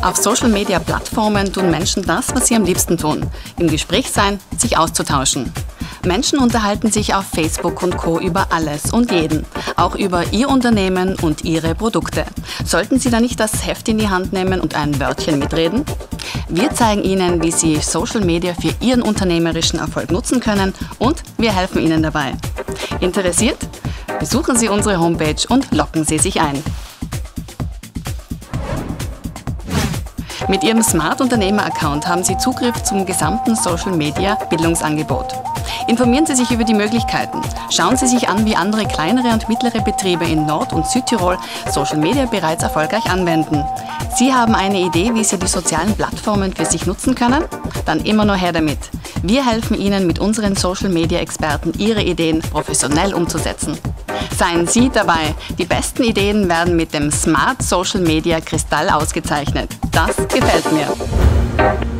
Auf Social-Media-Plattformen tun Menschen das, was sie am liebsten tun. Im Gespräch sein, sich auszutauschen. Menschen unterhalten sich auf Facebook und Co. über alles und jeden, auch über Ihr Unternehmen und Ihre Produkte. Sollten Sie da nicht das Heft in die Hand nehmen und ein Wörtchen mitreden? Wir zeigen Ihnen, wie Sie Social Media für Ihren unternehmerischen Erfolg nutzen können und wir helfen Ihnen dabei. Interessiert? Besuchen Sie unsere Homepage und loggen Sie sich ein. Mit Ihrem Smart-Unternehmer-Account haben Sie Zugriff zum gesamten Social-Media-Bildungsangebot. Informieren Sie sich über die Möglichkeiten. Schauen Sie sich an, wie andere kleinere und mittlere Betriebe in Nord- und Südtirol Social Media bereits erfolgreich anwenden. Sie haben eine Idee, wie Sie die sozialen Plattformen für sich nutzen können? Dann immer nur her damit. Wir helfen Ihnen mit unseren Social-Media-Experten, Ihre Ideen professionell umzusetzen. Seien Sie dabei. Die besten Ideen werden mit dem Smart Social Media Kristall ausgezeichnet. Das gefällt mir.